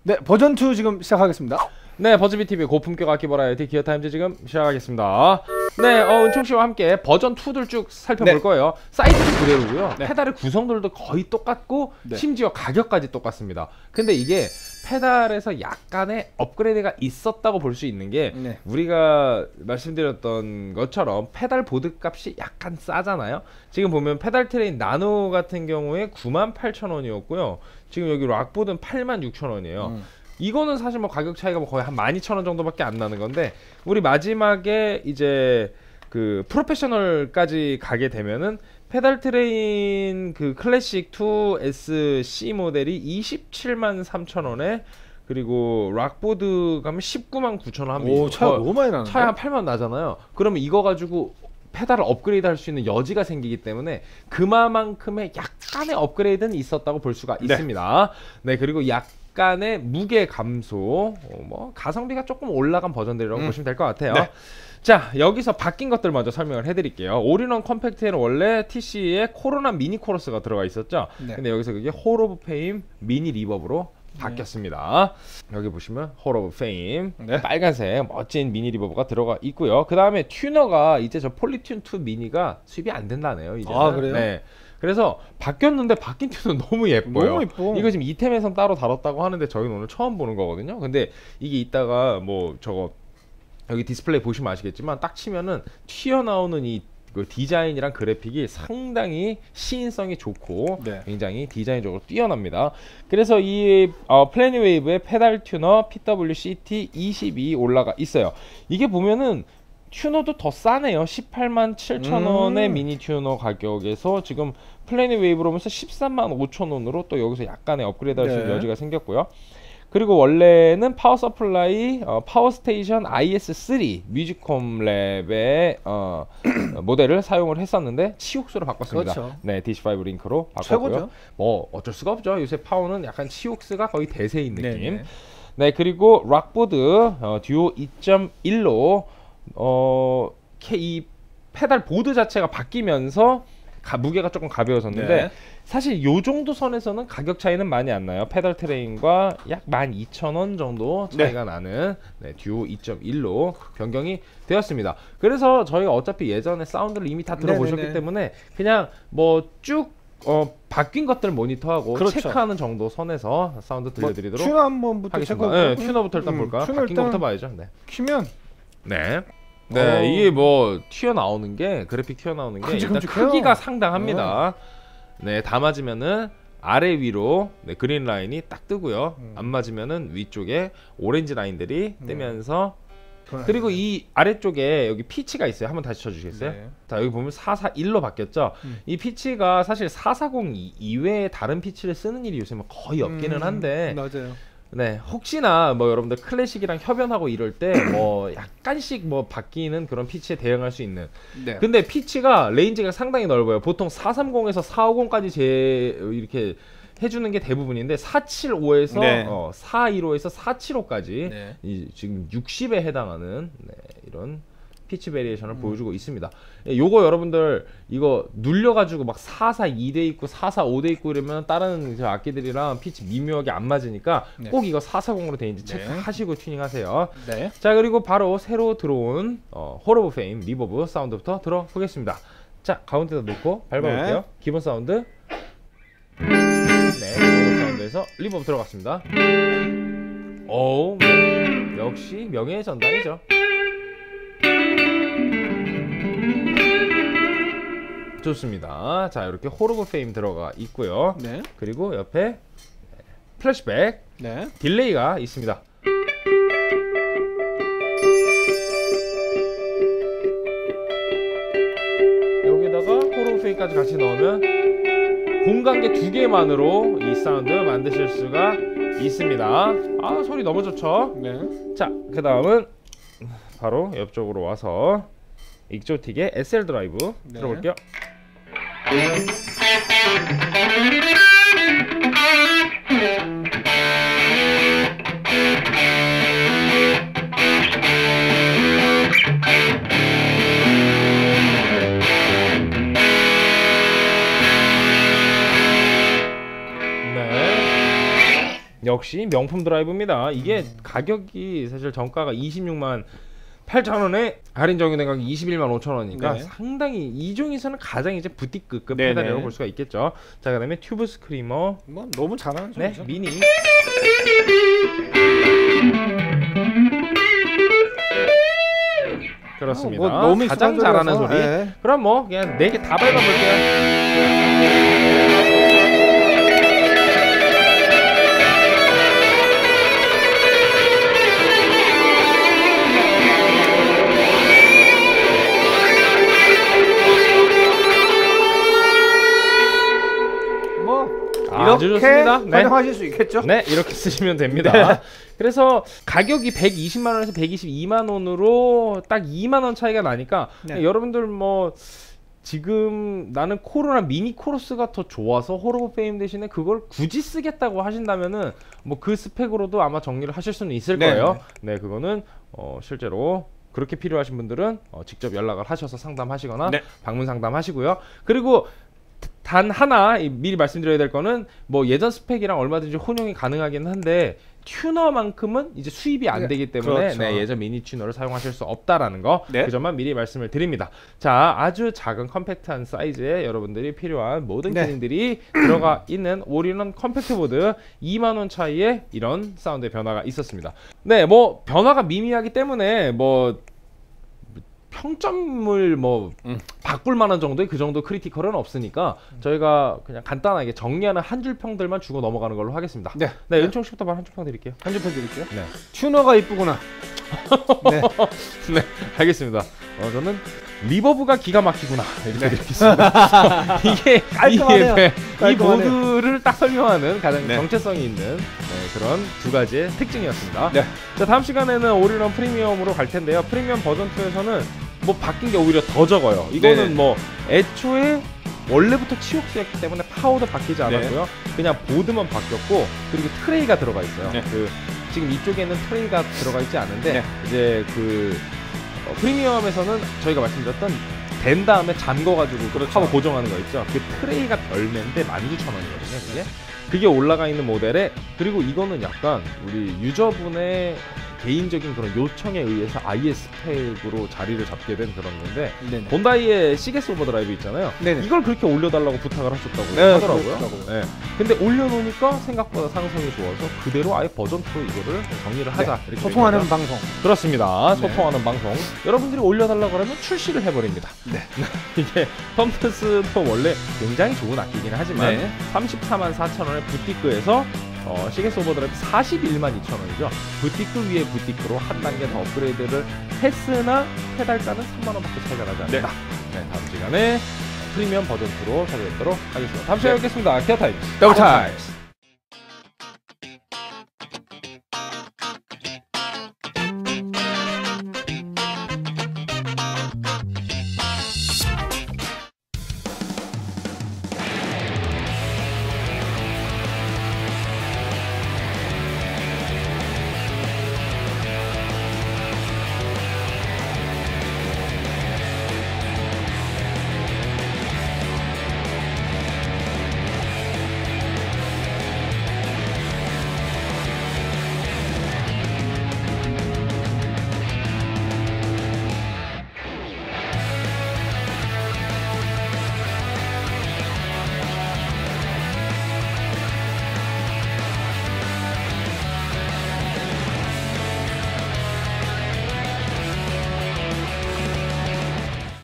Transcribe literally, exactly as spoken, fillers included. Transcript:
네, 버전 투 지금 시작하겠습니다. 네, 버즈비티비 고품격 악기 버라이어티 기어타임즈 지금 시작하겠습니다. 네, 어, 은총씨와 함께 버전 투들 쭉 살펴볼 네. 거예요. 사이즈도 그대로고요. 네. 페달의 구성들도 거의 똑같고 네. 심지어 가격까지 똑같습니다. 근데 이게 페달에서 약간의 업그레이드가 있었다고 볼 수 있는 게 네. 우리가 말씀드렸던 것처럼 페달 보드 값이 약간 싸잖아요. 지금 보면 페달 트레인 나노 같은 경우에 구만 팔천 원이었고요. 지금 여기 락보드는 팔만 육천 원이에요. 음. 이거는 사실 뭐 가격 차이가 뭐 거의 한 만 이천 원 정도밖에 안 나는 건데, 우리 마지막에 이제 그 프로페셔널까지 가게 되면은 페달 트레인 그 클래식 투 에스 씨 모델이 이십칠만 삼천 원에, 그리고 락보드 가면 십구만 구천 원 합니다. 오, 차이가 너무 많이 나는데? 차이 한 팔만 원 나잖아요. 그러면 이거 가지고 페달을 업그레이드 할 수 있는 여지가 생기기 때문에 그만큼의 약간의 업그레이드는 있었다고 볼 수가 네. 있습니다. 네, 그리고 약 약간의 무게 감소, 어, 뭐 가성비가 조금 올라간 버전들이라고 음. 보시면 될 것 같아요. 네. 자, 여기서 바뀐 것들 먼저 설명을 해드릴게요. 올인원 컴팩트에는 원래 티씨에 코로나 미니 코러스가 들어가 있었죠. 네. 근데 여기서 그게 홀 오브 페임 미니 리버브로 바뀌었습니다. 네. 여기 보시면 홀 오브 페임 네. 빨간색 멋진 미니 리버브가 들어가 있고요. 그 다음에 튜너가 이제 저 폴리튠 투 미니가 수입이 안 된다네요. 이제는. 아, 그래요? 네. 그래서 바뀌었는데 바뀐 튜는 너무 예뻐요. 너무 예뻐. 이거 지금 이템에선 따로 다뤘다고 하는데 저희는 오늘 처음 보는 거거든요. 근데 이게 이따가 뭐 저거 여기 디스플레이 보시면 아시겠지만 딱 치면은 튀어나오는 이 그 디자인이랑 그래픽이 상당히 시인성이 좋고 네. 굉장히 디자인적으로 뛰어납니다. 그래서 이 어, 플래닛웨이브의 페달 튜너 피더블유씨티 이십이 올라가 있어요. 이게 보면은 튜너도 더 싸네요. 십팔만 칠천 원의 음. 미니 튜너 가격에서 지금 플래닛 웨이브로 오면서 십삼만 오천 원으로 또 여기서 약간의 업그레이드 할 수 있는 네. 여지가 생겼고요. 그리고 원래는 파워 서플라이 어, 파워 스테이션 아이에스 쓰리 뮤직홈 랩의 어, 모델을 사용을 했었는데 치옥스로 바꿨습니다. 그렇죠. 네, 디씨 파이브 링크로 바꿨고요. 최고죠. 뭐 어쩔 수가 없죠. 요새 파워는 약간 치옥스가 거의 대세인 느낌. 네네. 네, 그리고 락보드 어, 듀오 이 점 일로 어, 이 페달 보드 자체가 바뀌면서 가, 무게가 조금 가벼워졌는데 네. 사실 요 정도 선에서는 가격 차이는 많이 안 나요. 페달 트레인과 약 만 이천 원 정도 차이가 네. 나는 네, 듀오 이 점 일로 변경이 되었습니다. 그래서 저희가 어차피 예전에 사운드를 이미 다 들어보셨기 네네네. 때문에 그냥 뭐 쭉 어, 바뀐 것들 모니터하고 그렇죠. 체크하는 정도 선에서 사운드 들려드리도록 뭐, 튜너 한번부터 하겠습니다. 네, 튜너부터 일단 음, 볼까요? 바뀐 것부터 봐야죠. 네. 키면 네. 네, 오. 이게 뭐 튀어나오는 게 그래픽 튀어나오는 게 일단 크기가 상당합니다. 네, 다 맞으면은 아래 위로 네, 그린 라인이 딱 뜨고요. 음. 안 맞으면은 위쪽에 오렌지 라인들이 음. 뜨면서 그리고 이 아래쪽에 여기 피치가 있어요. 한번 다시 쳐주시겠어요? 네. 자, 여기 보면 사사일로 바뀌었죠. 음. 이 피치가 사실 사사공 이외에 다른 피치를 쓰는 일이 요새 거의 없기는 한데 음, 맞아요. 네, 혹시나 뭐 여러분들 클래식이랑 협연하고 이럴 때 뭐 약간씩 뭐 바뀌는 그런 피치에 대응할 수 있는 네. 근데 피치가 레인지가 상당히 넓어요. 보통 사삼공에서 사오공까지 제 이렇게 해주는 게 대부분인데 사칠오에서 네. 어, 사일오에서 사칠오까지 네. 이, 지금 육십에 해당하는 네, 이런 피치 베리에이션을 음. 보여주고 있습니다. 예, 요거 여러분들 이거 눌려가지고 막 사사이 돼 있고 사사오 돼 있고 이러면 다른 악기들이랑 피치 미묘하게 안 맞으니까 네. 꼭 이거 사사공으로 돼 있는지 네. 체크하시고 튜닝하세요. 네. 자, 그리고 바로 새로 들어온 어, 홀 오브 페임 리버브 사운드부터 들어보겠습니다. 자, 가운데다 놓고 밟아볼게요. 네. 기본 사운드. 네, 기본 사운드에서 리버브 들어갔습니다. 오, 네. 역시 명예의 전당이죠. 좋습니다. 자, 이렇게 홀 오브 페임 들어가 있고요. 네. 그리고 옆에 플래시백 네. 딜레이가 있습니다. 여기다가 홀 오브 페임까지 같이 넣으면 공간계 두 개만으로 이 사운드 만드실 수가 있습니다. 아, 소리 너무 좋죠? 네. 자, 그 다음은 바로 옆쪽으로 와서 익조틱의 에스엘 드라이브 네. 들어볼게요. 역시 명품 드라이브입니다. 이게 음. 가격이 사실 정가가 이십육만 팔천 원에 할인 적용된 가격 이십일만 오천 원이니까 네. 상당히 이 중에서는 가장 이제 부티크급 페달이라고 볼 수가 있겠죠. 자, 그다음에 튜브 스크리머. 뭐 너무 잘하는 네, 미니. 그렇습니다. 뭐 너무 가장 잘하는 소리. 네. 그럼 뭐 그냥 네 개 다 밟아볼게요. 이렇게 좋습니다. 네. 활용하실 수 있겠죠? 네, 이렇게 쓰시면 됩니다. 네. 그래서 가격이 백이십만 원에서 백이십이만 원으로 딱 이만 원 차이가 나니까 네. 여러분들 뭐 지금 나는 코로나 미니 코러스가 더 좋아서 홀오브 페임 대신에 그걸 굳이 쓰겠다고 하신다면은 뭐 그 스펙으로도 아마 정리를 하실 수는 있을 네. 거예요. 네, 그거는 어 실제로 그렇게 필요하신 분들은 어 직접 연락을 하셔서 상담하시거나 네. 방문 상담하시고요. 그리고 단 하나 미리 말씀드려야 될 거는 뭐 예전 스펙이랑 얼마든지 혼용이 가능하긴 한데 튜너만큼은 이제 수입이 안 되기 때문에 그렇죠. 네, 예전 미니 튜너를 사용하실 수 없다라는 거, 네. 그 점만 미리 말씀을 드립니다. 자, 아주 작은 컴팩트한 사이즈에 여러분들이 필요한 모든 네. 기능들이 들어가 있는 올인원 컴팩트 보드 이만 원 차이에 이런 사운드의 변화가 있었습니다. 네, 뭐 변화가 미미하기 때문에 뭐 평점을 뭐 음. 바꿀 만한 정도의 그 정도 크리티컬은 없으니까 음. 저희가 그냥 간단하게 정리하는 한 줄 평들만 주고 넘어가는 걸로 하겠습니다. 네, 네, 연총 씨부터 바로 한 줄 평 드릴게요. 한 줄 평 드릴게요. 네, 튜너가 이쁘구나. 네, 네, 알겠습니다. 어, 저는 리버브가 기가 막히구나 이렇게 네. 드리겠습니다. 이게 깔끔하네요. 이, 네, 이 보드를 딱 설명하는 가장 네. 정체성이 있는 네, 그런 두 가지의 특징이었습니다. 네. 자, 다음 시간에는 올인원 프리미엄으로 갈 텐데요. 프리미엄 버전 투에서는 뭐 바뀐 게 오히려 더 적어요. 이거는 네네. 뭐 애초에 원래부터 치옥스였기 때문에 파워도 바뀌지 않았고요. 네. 그냥 보드만 바뀌었고 그리고 트레이가 들어가 있어요. 네. 그 지금 이쪽에는 트레이가 들어가 있지 않은데 네. 이제 그 어, 프리미엄에서는 저희가 말씀드렸던 된 다음에 잠궈가지고 그렇죠. 파워 고정하는 거 있죠. 그 트레이가 별매인데 만 구천 원이거든요. 그게 그게 올라가 있는 모델에, 그리고 이거는 약간 우리 유저분의 개인적인 그런 요청에 의해서 아이의 스펙으로 자리를 잡게 된 그런 건데, 네네. 본다이의 시게스 오버드라이브 있잖아요. 네네. 이걸 그렇게 올려달라고 부탁을 하셨다고 네, 하더라고요. 네. 근데 올려놓으니까 생각보다 상성이 좋아서 그대로 아예 버전 투로 이거를 정리를 하자. 네. 이렇게 소통하는 얘기하자. 방송. 그렇습니다. 네. 소통하는 방송. 여러분들이 올려달라고 그러면 출시를 해버립니다. 네. 이게 펌프스도 원래 굉장히 좋은 악기긴 하지만 네. 삼십사만 사천 원의 부티크에서 어, 시게스 오버드라이브 사십일만 이천 원이죠. 부티크 위에 부티크로 한 단계 더 업그레이드를 했으나 페달가는 삼만 원밖에 차이가 나지 않는다. 네. 네, 다음 시간에 프리미엄 버전 투로 찾아뵙도록 하겠습니다. 다음 시간에 뵙겠습니다. 케어 타임. 더블 타임.